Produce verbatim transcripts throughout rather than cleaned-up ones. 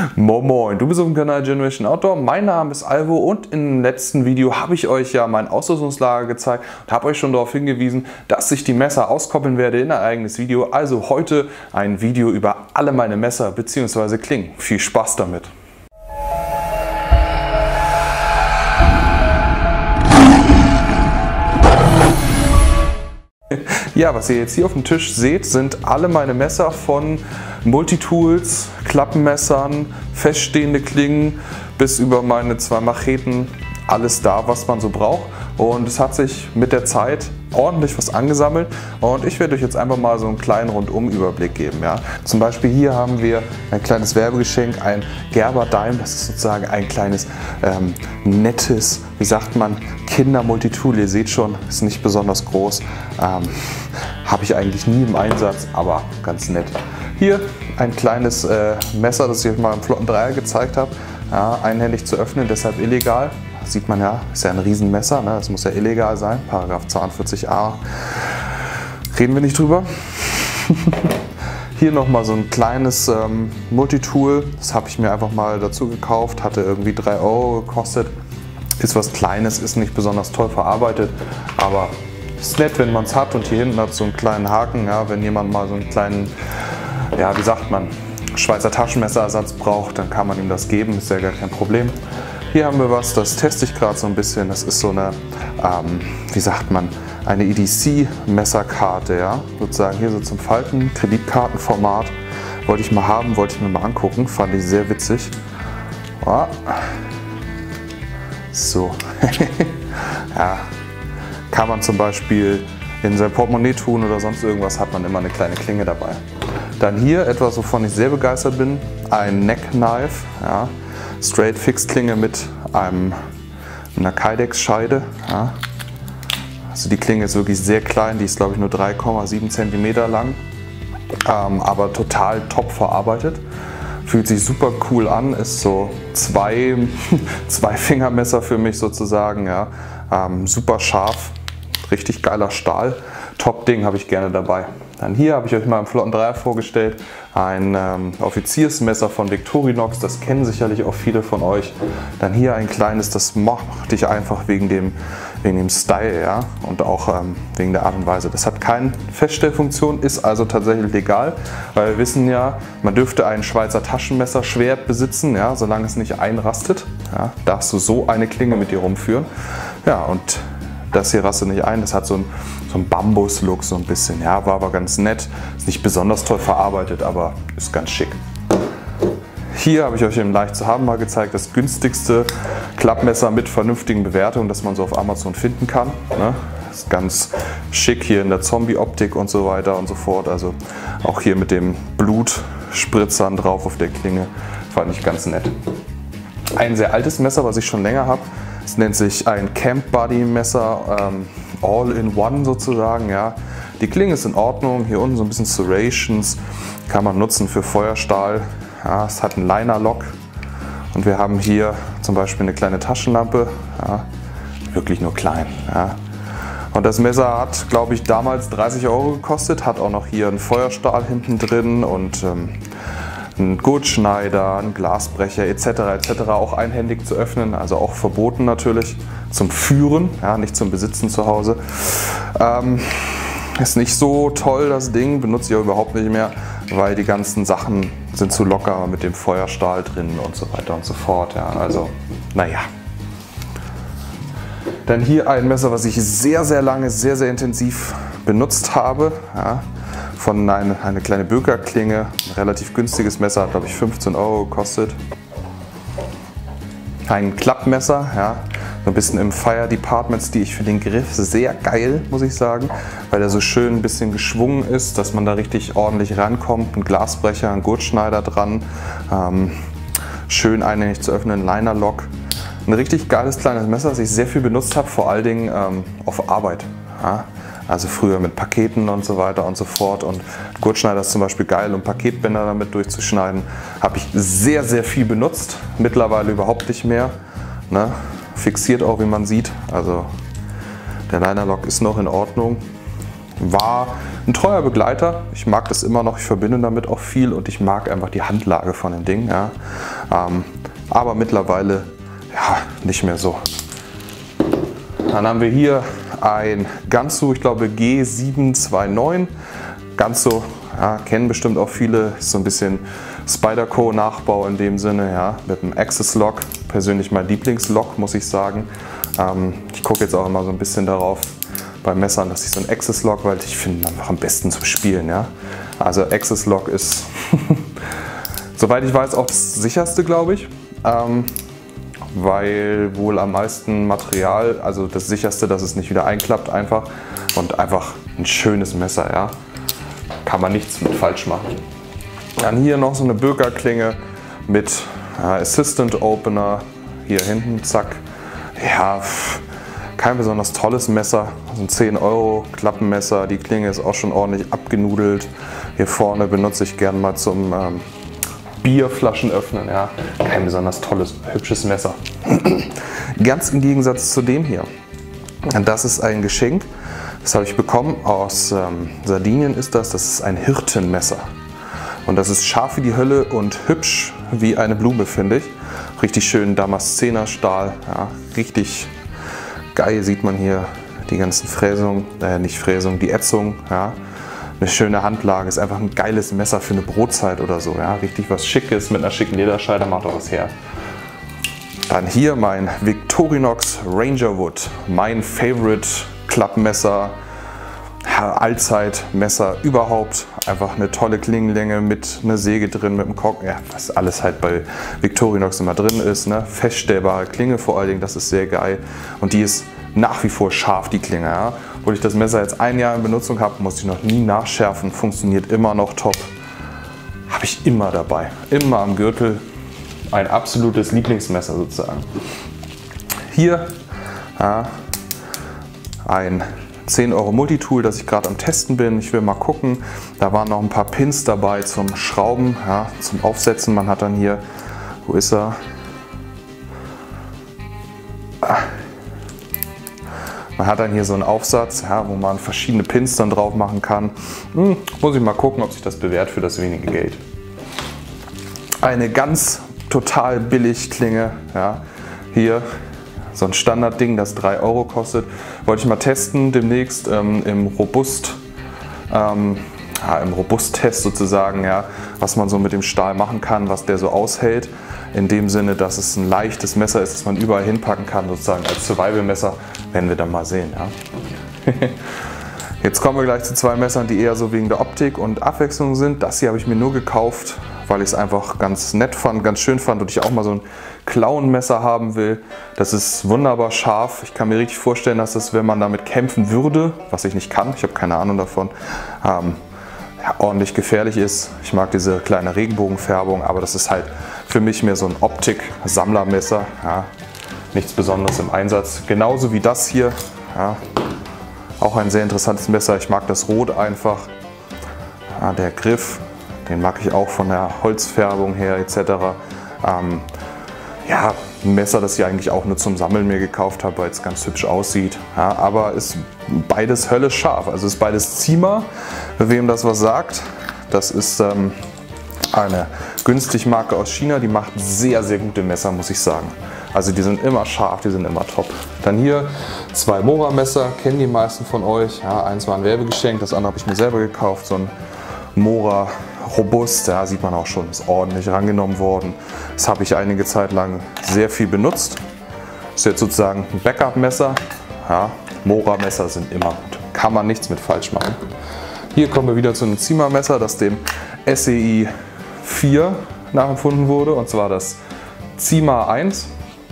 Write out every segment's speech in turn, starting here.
Moin Moin, du bist auf dem Kanal Generation Outdoor, mein Name ist Alvo und im letzten Video habe ich euch ja mein Ausrüstungslager gezeigt und habe euch schon darauf hingewiesen, dass ich die Messer auskoppeln werde in ein eigenes Video. Also heute ein Video über alle meine Messer bzw. Klingen. Viel Spaß damit! Ja, was ihr jetzt hier auf dem Tisch seht, sind alle meine Messer von Multitools, Klappenmessern, feststehende Klingen bis über meine zwei Macheten. Alles da, was man so braucht. Und es hat sich mit der Zeit ordentlich was angesammelt und ich werde euch jetzt einfach mal so einen kleinen Rundum-Überblick geben. Ja. Zum Beispiel hier haben wir ein kleines Werbegeschenk, ein Gerber Dime, das ist sozusagen ein kleines ähm, nettes, wie sagt man, Kinder-Multitool. Ihr seht schon, ist nicht besonders groß, ähm, habe ich eigentlich nie im Einsatz, aber ganz nett. Hier ein kleines äh, Messer, das ich euch mal im Flotten Dreier gezeigt habe, ja, einhändig zu öffnen, deshalb illegal. Sieht man ja, ist ja ein Riesenmesser, ne? Das muss ja illegal sein, Paragraph zweiundvierzig a. Reden wir nicht drüber. Hier nochmal so ein kleines ähm, Multitool, das habe ich mir einfach mal dazu gekauft, hatte irgendwie drei Euro gekostet. Ist was Kleines, ist nicht besonders toll verarbeitet, aber ist nett, wenn man es hat. Und hier hinten hat so einen kleinen Haken, ja, wenn jemand mal so einen kleinen, ja, wie sagt man, Schweizer Taschenmesserersatz braucht, dann kann man ihm das geben, ist ja gar kein Problem. Hier haben wir was, das teste ich gerade so ein bisschen. Das ist so eine, ähm, wie sagt man, eine E D C-Messerkarte, ja, sozusagen hier so zum Falten, Kreditkartenformat. Wollte ich mal haben, wollte ich mir mal angucken, fand ich sehr witzig. Oh. So, ja, kann man zum Beispiel in sein Portemonnaie tun oder sonst irgendwas, hat man immer eine kleine Klinge dabei. Dann hier etwas, wovon ich sehr begeistert bin, ein Neck Knife, ja. Straight Fix Klinge mit einem, einer Kydex-Scheide. Ja. Also die Klinge ist wirklich sehr klein, die ist glaube ich nur drei Komma sieben Zentimeter lang, ähm, aber total top verarbeitet. Fühlt sich super cool an, ist so zwei, zwei Fingermesser für mich sozusagen. Ja. Ähm, super scharf, richtig geiler Stahl. Top Ding, habe ich gerne dabei. Dann hier habe ich euch mal im Flotten Dreier vorgestellt, ein ähm, Offiziersmesser von Victorinox, das kennen sicherlich auch viele von euch. Dann hier ein kleines, das mochte ich einfach wegen dem, wegen dem Style, ja, und auch ähm, wegen der Art und Weise. Das hat keine Feststellfunktion, ist also tatsächlich legal, weil wir wissen ja, man dürfte ein Schweizer Taschenmesserschwert besitzen, ja, solange es nicht einrastet. Ja, darfst du so eine Klinge mit dir rumführen. Ja, und das hier rastet nicht ein, das hat so ein So ein Bambus-Look so ein bisschen, ja, war aber ganz nett, ist nicht besonders toll verarbeitet, aber ist ganz schick. Hier habe ich euch im Leicht zu haben mal gezeigt, das günstigste Klappmesser mit vernünftigen Bewertungen, das man so auf Amazon finden kann. Ne? Ist ganz schick hier in der Zombie-Optik und so weiter und so fort, also auch hier mit dem Blutspritzern drauf auf der Klinge, fand ich ganz nett. Ein sehr altes Messer, was ich schon länger habe, es nennt sich ein Camp Buddy Messer, ähm, All-in-One sozusagen. Ja. Die Klinge ist in Ordnung, hier unten so ein bisschen Serrations, kann man nutzen für Feuerstahl. Ja, es hat einen Liner-Lock und wir haben hier zum Beispiel eine kleine Taschenlampe, ja, wirklich nur klein. Ja. Und das Messer hat, glaube ich, damals dreißig Euro gekostet, hat auch noch hier einen Feuerstahl hinten drin und ähm, ein Gurtschneider, ein Glasbrecher et cetera et cetera auch einhändig zu öffnen, also auch verboten natürlich zum Führen, ja, nicht zum Besitzen zu Hause. Ähm, ist nicht so toll das Ding, benutze ich auch überhaupt nicht mehr, weil die ganzen Sachen sind zu locker mit dem Feuerstahl drin und so weiter und so fort. Ja, also naja. Dann hier ein Messer, was ich sehr sehr lange, sehr sehr intensiv benutzt habe. Ja. Von eine, eine kleine Böker-Klinge, ein relativ günstiges Messer, hat glaube ich fünfzehn Euro gekostet. Ein Klappmesser, ja, so ein bisschen im Fire Department-Stil. Ich finde den Griff sehr geil, muss ich sagen, weil er so schön ein bisschen geschwungen ist, dass man da richtig ordentlich rankommt. Ein Glasbrecher, ein Gurtschneider dran, ähm, schön einhändig zu öffnen, Liner-Lock. Ein richtig geiles kleines Messer, das ich sehr viel benutzt habe, vor allen Dingen ähm, auf Arbeit. Ja. Also früher mit Paketen und so weiter und so fort, und Gurtschneider ist zum Beispiel geil, um Paketbänder damit durchzuschneiden. Habe ich sehr sehr viel benutzt, mittlerweile überhaupt nicht mehr. Ne? Fixiert auch, wie man sieht, also der Liner-Lock ist noch in Ordnung. War ein treuer Begleiter, ich mag das immer noch, ich verbinde damit auch viel und ich mag einfach die Handlage von dem Ding. Ja. Ähm, aber mittlerweile ja, nicht mehr so. Dann haben wir hier ein Gansu, ich glaube G sieben zwei neun. Gansu, ja, kennen bestimmt auch viele, ist so ein bisschen Spyderco-Nachbau in dem Sinne, ja, mit einem Axis-Lock. Persönlich mein Lieblingslock, muss ich sagen. Ähm, ich gucke jetzt auch immer so ein bisschen darauf bei Messern, dass ich so ein Axis-Lock, weil ich finde einfach am besten zum Spielen. Ja. Also Axis-Lock ist, soweit ich weiß, auch das sicherste, glaube ich. Ähm, weil wohl am meisten Material, also das sicherste, dass es nicht wieder einklappt einfach und einfach ein schönes Messer, ja. Kann man nichts mit falsch machen. Dann hier noch so eine Böker-Klinge mit äh, Assistant Opener, hier hinten, zack. Ja, pff, kein besonders tolles Messer, so ein zehn Euro Klappenmesser, die Klinge ist auch schon ordentlich abgenudelt. Hier vorne benutze ich gern mal zum ähm, Bierflaschen öffnen, ja, kein besonders tolles, hübsches Messer. Ganz im Gegensatz zu dem hier. Das ist ein Geschenk, das habe ich bekommen aus ähm, Sardinien ist das, das ist ein Hirtenmesser. Und das ist scharf wie die Hölle und hübsch wie eine Blume, finde ich. Richtig schön Damaszenerstahl, ja, richtig geil sieht man hier die ganzen Fräsungen, äh, nicht Fräsungen, die Ätzung, ja. Eine schöne Handlage, ist einfach ein geiles Messer für eine Brotzeit oder so. Ja? Richtig was Schickes mit einer schicken Lederscheide, macht auch was her. Dann hier mein Victorinox Rangerwood, mein Favorite Klappmesser, Allzeitmesser überhaupt. Einfach eine tolle Klingenlänge mit einer Säge drin, mit einem Korken, ja, was alles halt bei Victorinox immer drin ist. Ne? Feststellbare Klinge vor allen Dingen, das ist sehr geil. Und die ist nach wie vor scharf, die Klinge. Ja? Wo ich das Messer jetzt ein Jahr in Benutzung habe, muss ich noch nie nachschärfen, funktioniert immer noch top. Habe ich immer dabei, immer am Gürtel. Ein absolutes Lieblingsmesser sozusagen. Hier ja, ein zehn Euro Multitool, das ich gerade am Testen bin. Ich will mal gucken. Da waren noch ein paar Pins dabei zum Schrauben, ja, zum Aufsetzen. Man hat dann hier, wo ist er? Man hat dann hier so einen Aufsatz, ja, wo man verschiedene Pins dann drauf machen kann. Hm, muss ich mal gucken, ob sich das bewährt für das wenige Geld. Eine ganz total billig Klinge, ja, hier so ein Standardding, das drei Euro kostet. Wollte ich mal testen demnächst ähm, im Robust, ähm, ja, im Robust-Test sozusagen, ja, was man so mit dem Stahl machen kann, was der so aushält. In dem Sinne, dass es ein leichtes Messer ist, das man überall hinpacken kann, sozusagen als Survival-Messer, werden wir dann mal sehen. Ja. Jetzt kommen wir gleich zu zwei Messern, die eher so wegen der Optik und Abwechslung sind. Das hier habe ich mir nur gekauft, weil ich es einfach ganz nett fand, ganz schön fand und ich auch mal so ein Klauenmesser haben will. Das ist wunderbar scharf. Ich kann mir richtig vorstellen, dass das, wenn man damit kämpfen würde, was ich nicht kann, ich habe keine Ahnung davon, ähm, ja, ordentlich gefährlich ist. Ich mag diese kleine Regenbogenfärbung, aber das ist halt für mich mehr so ein Optik-Sammlermesser. Ja, nichts Besonderes im Einsatz. Genauso wie das hier. Ja, auch ein sehr interessantes Messer. Ich mag das Rot einfach. Ja, der Griff, den mag ich auch von der Holzfärbung her et cetera. Ähm, ja, ein Messer, das ich eigentlich auch nur zum Sammeln mir gekauft habe, weil es ganz hübsch aussieht. Ja, aber ist beides höllisch scharf. Also ist beides Zima, wem das was sagt. Das ist ähm, eine günstige Marke aus China, die macht sehr, sehr gute Messer, muss ich sagen. Also die sind immer scharf, die sind immer top. Dann hier zwei Mora-Messer, kennen die meisten von euch. Ja, eins war ein Werbegeschenk, das andere habe ich mir selber gekauft. So ein Mora Robust, ja, sieht man auch schon, ist ordentlich rangenommen worden. Das habe ich einige Zeit lang sehr viel benutzt. Ist jetzt sozusagen ein Backup-Messer. Ja, Mora-Messer sind immer gut, kann man nichts mit falsch machen. Hier kommen wir wieder zu einem Zima-Messer, das dem S E I vier nachempfunden wurde, und zwar das Zima eins.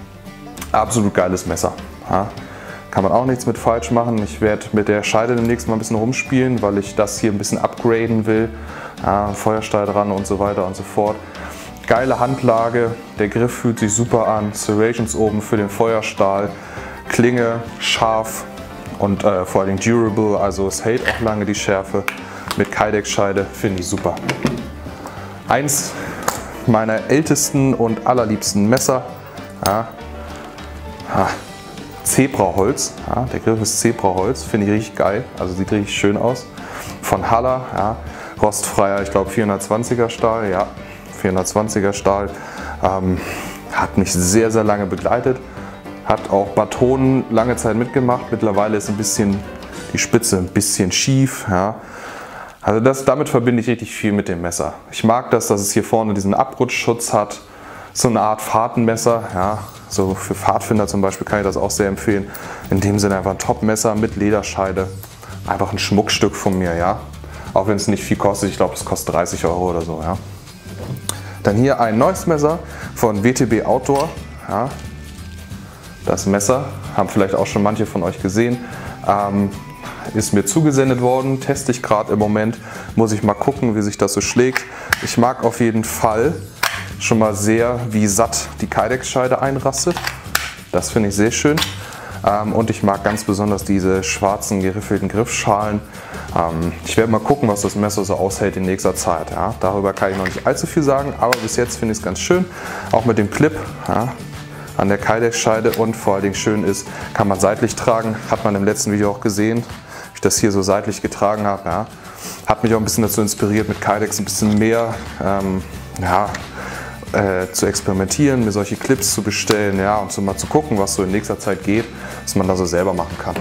Absolut geiles Messer. Ja, kann man auch nichts mit falsch machen. Ich werde mit der Scheide demnächst mal ein bisschen rumspielen, weil ich das hier ein bisschen upgraden will. Ja, Feuerstahl dran und so weiter und so fort. Geile Handlage, der Griff fühlt sich super an, Serrations oben für den Feuerstahl, Klinge scharf und äh, vor allem durable, also es hält auch lange die Schärfe. Mit Kydex-Scheide finde ich super. Eins meiner ältesten und allerliebsten Messer. Ja. Ja. Zebraholz, ja, der Griff ist Zebraholz, finde ich richtig geil, also sieht richtig schön aus. Von Halla, ja, rostfreier, ich glaube vierhundertzwanziger Stahl, ja, vierhundertzwanziger Stahl. Ähm, hat mich sehr, sehr lange begleitet. Hat auch Batonen lange Zeit mitgemacht. Mittlerweile ist ein bisschen die Spitze ein bisschen schief. Ja. Also das, damit verbinde ich richtig viel mit dem Messer. Ich mag das, dass es hier vorne diesen Abrutschschutz hat. So eine Art Fahrtenmesser. Ja. So für Pfadfinder zum Beispiel kann ich das auch sehr empfehlen. In dem Sinne einfach ein Top-Messer mit Lederscheide. Einfach ein Schmuckstück von mir. Ja. Auch wenn es nicht viel kostet. Ich glaube, es kostet dreißig Euro oder so. Ja. Dann hier ein neues Messer von W T B Outdoor. Ja. Das Messer haben vielleicht auch schon manche von euch gesehen. Ähm, ist mir zugesendet worden, teste ich gerade im Moment. Muss ich mal gucken, wie sich das so schlägt. Ich mag auf jeden Fall schon mal sehr, wie satt die Kydex-Scheide einrastet. Das finde ich sehr schön. Ähm, und ich mag ganz besonders diese schwarzen geriffelten Griffschalen. Ähm, ich werde mal gucken, was das Messer so aushält in nächster Zeit. Ja. Darüber kann ich noch nicht allzu viel sagen, aber bis jetzt finde ich es ganz schön. Auch mit dem Clip. Ja, an der Kydex-Scheide, und vor allen Dingen schön ist, kann man seitlich tragen. Hat man im letzten Video auch gesehen, wie ich das hier so seitlich getragen habe. Ja. Hat mich auch ein bisschen dazu inspiriert, mit Kydex ein bisschen mehr ähm, ja, äh, zu experimentieren, mir solche Clips zu bestellen, ja, und so mal zu gucken, was so in nächster Zeit geht, was man da so selber machen kann.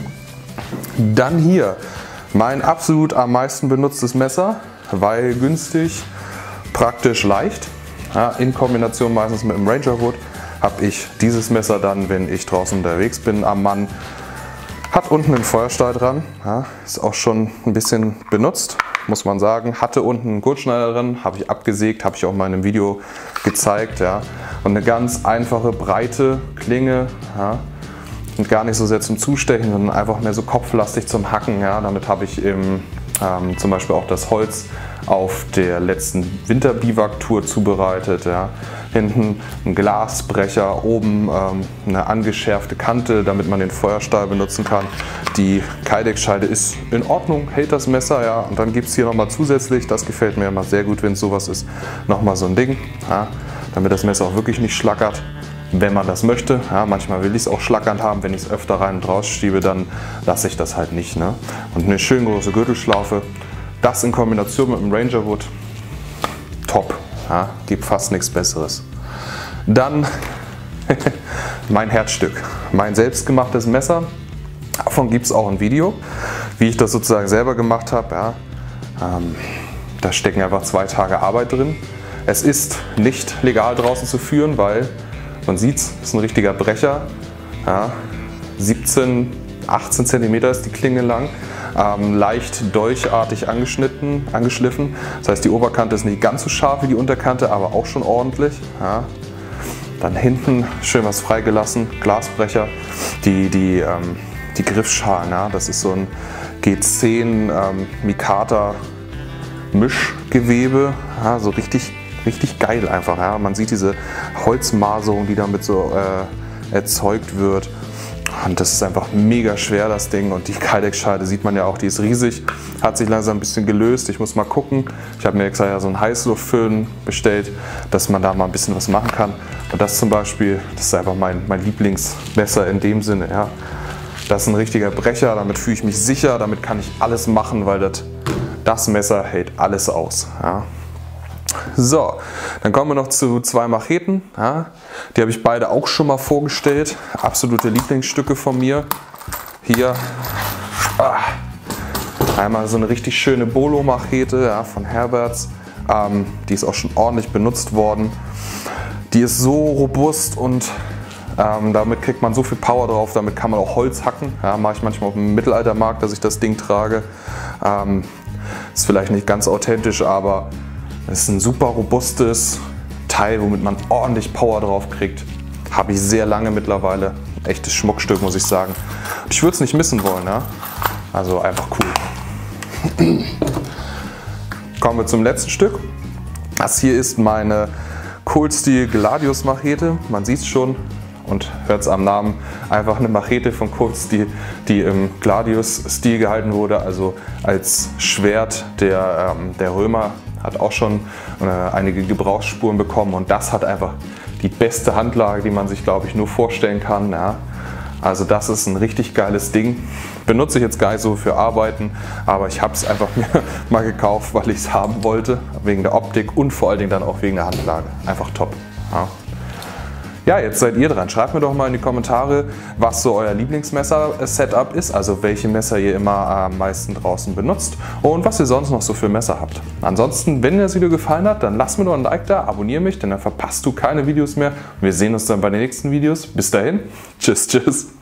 Dann hier mein absolut am meisten benutztes Messer, weil günstig, praktisch, leicht, ja, in Kombination meistens mit dem Ranger Wood. Habe ich dieses Messer dann, wenn ich draußen unterwegs bin, am Mann. Hat unten einen Feuerstahl dran, ja, ist auch schon ein bisschen benutzt, muss man sagen. Hatte unten einen Gurtschneider dran, habe ich abgesägt, habe ich auch mal in einem Video gezeigt. Ja. Und eine ganz einfache, breite Klinge, ja, und gar nicht so sehr zum Zustechen, sondern einfach mehr so kopflastig zum Hacken. Ja. Damit habe ich im, ähm, zum Beispiel auch das Holz auf der letzten Winterbiwak-Tour zubereitet. Ja. Hinten ein Glasbrecher, oben ähm, eine angeschärfte Kante, damit man den Feuerstahl benutzen kann. Die Kydex-Scheide ist in Ordnung, hält das Messer, ja. Und dann gibt es hier nochmal zusätzlich, das gefällt mir immer sehr gut, wenn es sowas ist, nochmal so ein Ding, ja, damit das Messer auch wirklich nicht schlackert, wenn man das möchte. Ja, manchmal will ich es auch schlackernd haben, wenn ich es öfter rein und raus schiebe, dann lasse ich das halt nicht. Ne? Und eine schön große Gürtelschlaufe, das in Kombination mit dem Ranger Wood, top. Ja, gibt fast nichts Besseres. Dann mein Herzstück, mein selbstgemachtes Messer. Davon gibt es auch ein Video, wie ich das sozusagen selber gemacht habe. Ja, ähm, da stecken einfach zwei Tage Arbeit drin. Es ist nicht legal draußen zu führen, weil man sieht es, ist ein richtiger Brecher. Ja, siebzehn, achtzehn Zentimeter ist die Klinge lang. Ähm, leicht dolchartig angeschnitten, angeschliffen. Das heißt, die Oberkante ist nicht ganz so scharf wie die Unterkante, aber auch schon ordentlich. Ja. Dann hinten schön was freigelassen, Glasbrecher. Die, die, ähm, die Griffschalen, ja, das ist so ein G zehn ähm, Mikata Mischgewebe, ja, so richtig, richtig geil einfach. Ja. Man sieht diese Holzmaserung, die damit so äh, erzeugt wird. Und das ist einfach mega schwer, das Ding. Und die Kydex-Scheide sieht man ja auch, die ist riesig. Hat sich langsam ein bisschen gelöst. Ich muss mal gucken. Ich habe mir extra ja so einen Heißluftföhn bestellt, dass man da mal ein bisschen was machen kann. Und das zum Beispiel, das ist einfach mein, mein Lieblingsmesser in dem Sinne. Ja. Das ist ein richtiger Brecher, damit fühle ich mich sicher, damit kann ich alles machen, weil das, das Messer hält alles aus. Ja. So, dann kommen wir noch zu zwei Macheten. Ja, die habe ich beide auch schon mal vorgestellt. Absolute Lieblingsstücke von mir. Hier ah, einmal so eine richtig schöne Bolo-Machete, ja, von Herberts. Ähm, die ist auch schon ordentlich benutzt worden. Die ist so robust und ähm, damit kriegt man so viel Power drauf. Damit kann man auch Holz hacken. Ja, mache ich manchmal auf dem Mittelaltermarkt, dass ich das Ding trage. Ähm, ist vielleicht nicht ganz authentisch, aber es ist ein super robustes Teil, womit man ordentlich Power drauf kriegt. Habe ich sehr lange mittlerweile. Echtes Schmuckstück, muss ich sagen. Und ich würde es nicht missen wollen. Ja? Also einfach cool. Kommen wir zum letzten Stück. Das hier ist meine Cold Steel Gladius Machete. Man sieht es schon und hört es am Namen. Einfach eine Machete von Cold Steel, die im Gladius-Stil gehalten wurde, also als Schwert der, ähm, der Römer. Hat auch schon äh, einige Gebrauchsspuren bekommen und das hat einfach die beste Handlage, die man sich, glaube ich, nur vorstellen kann. Ja. Also das ist ein richtig geiles Ding. Benutze ich jetzt gar nicht so für Arbeiten, aber ich habe es einfach mir mal gekauft, weil ich es haben wollte, wegen der Optik und vor allen Dingen dann auch wegen der Handlage. Einfach top. Ja. Ja, jetzt seid ihr dran. Schreibt mir doch mal in die Kommentare, was so euer Lieblingsmesser-Setup ist, also welche Messer ihr immer am meisten draußen benutzt und was ihr sonst noch so für Messer habt. Ansonsten, wenn dir das Video gefallen hat, dann lass mir doch ein Like da, abonniere mich, denn dann verpasst du keine Videos mehr. Wir sehen uns dann bei den nächsten Videos. Bis dahin, tschüss, tschüss.